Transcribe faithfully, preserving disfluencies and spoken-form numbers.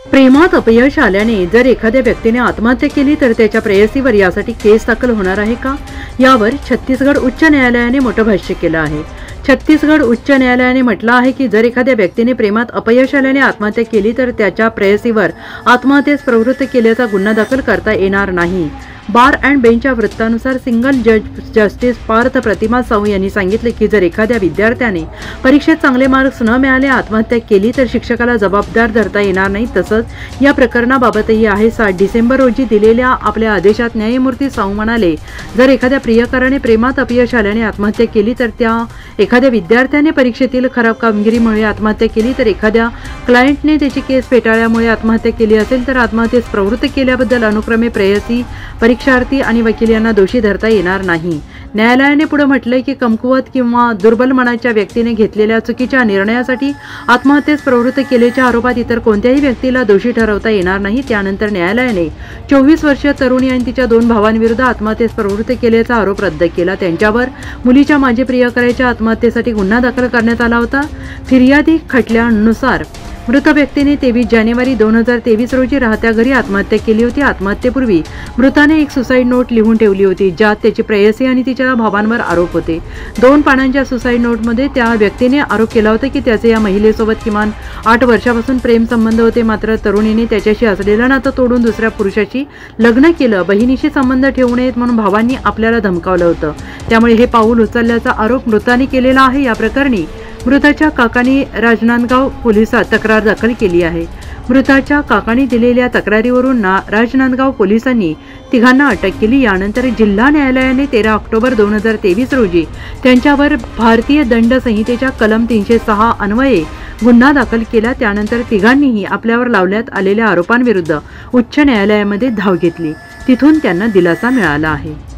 प्रेमात अपयश आल्याने जर एखाद्या व्यक्तीने आत्महत्या केली तर त्याच्या प्रेयसीवर यासाठी केस दाखल होणार आहे का, यावर छत्तीसगड उच्च न्यायालयाने मोठं भाष्य केलं आहे। छत्तीसगड उच्च न्यायालयाने म्हटलं आहे की जर एखाद्या व्यक्तीने प्रेमात अपयश आल्याने आत्महत्या केली तर त्याच्या प्रेयसीवर आत्महत्येस प्रवृत्त केल्याचा गुन्हा दाखल करता येणार नाही। बार अँड बेंचच्या वृत्तानुसार सिंगल जज जस्टिस पार्थ प्रतिमा साहू यांनी सांगितले की जर एखाद्या विद्यार्थ्याने परीक्षेत चांगले मार्क्स न मिळाले आत्महत्या केली तर शिक्षकाला जबाबदार धरता येणार नाही। तसंच या प्रकरणाबाबतही आहे सात डिसेंबर रोजी दिलेल्या आपल्या आदेशात न्यायमूर्ती साहू म्हणाले, जर एखाद्या प्रियकराने प्रेमात अपयश आल्याने आत्महत्या केली तर त्या एखाद्या विद्यार्थ्याने परीक्षेतील खराब कामगिरीमुळे आत्महत्या केली तर एखाद्या क्लायंटने त्याची केस फेटाळल्यामुळे आत्महत्या केली असेल तर आत्महत्येस प्रवृत्त केल्याबद्दल अनुक्रमे प्रेयसी, परीक्षार्थी आणि वकील यांना दोषी धरता येणार नाही। न्यायालयाने पुढे म्हटलंय की कमकुवत किंवा दुर्बल मनाच्या व्यक्तीने घेतलेल्या चुकीच्या निर्णयासाठी आत्महत्येस प्रवृत्त केल्याच्या आरोपात इतर कोणत्याही व्यक्तीला दोषी ठरवता येणार नाही। त्यानंतर न्यायालयाने चोवीस वर्षीय तरुणी आणि तिच्या दोन भावांविरुद्ध आत्महत्येस प्रवृत्त केल्याचा आरोप रद्द केला। त्यांच्यावर मुलीच्या माजी प्रियकराच्या आत्महत्येसाठी गुन्हा दाखल करण्यात आला होता। फिर्यादी खटल्यानुसार मृत व्यक्तीने तेवीस जानेवारी दोन हजार तेवीस रोजी राहत्या घरी आत्महत्या केली होती। आत्महत्येपूर्वी मृताने एक सुसाईड नोट लिहून ठेवली होती ज्यात त्याची प्रेयसी आणि तिच्या भावांवर आरोप होते। दोन पानांच्या सुसाईड नोटमध्ये त्या व्यक्तीने आरोप केला होता की त्याचे या महिलेसोबत किमान आठ वर्षापासून प्रेम संबंध होते, मात्र तरुणीने त्याच्याशी असलेलं नातं तोडून दुसऱ्या पुरुषाशी लग्न केलं। बहिणीशी संबंध ठेवू नयेत म्हणून भावांनी आपल्याला धमकावलं होतं, त्यामुळे हे पाऊल उचलल्याचा आरोप मृताने केलेला आहे। या प्रकरणी मृताच्या काकांनी राजनांदगाव पोलिसात तक्रार दाखल केली आहे। मृताच्या काकांनी दिलेल्या तक्रारीवरून ना राजनांदगाव पोलिसांनी तिघांना अटक केली। यानंतर जिल्हा न्यायालयाने तेरा ऑक्टोबर दोन हजार तेवीस रोजी त्यांच्यावर भारतीय दंड संहितेच्या कलम तीनशे सहा अन्वये गुन्हा दाखल केला। त्यानंतर तिघांनीही आपल्यावर लावण्यात आलेल्या आरोपांविरुद्ध उच्च न्यायालयामध्ये धाव घेतली, तिथून त्यांना दिलासा मिळाला आहे।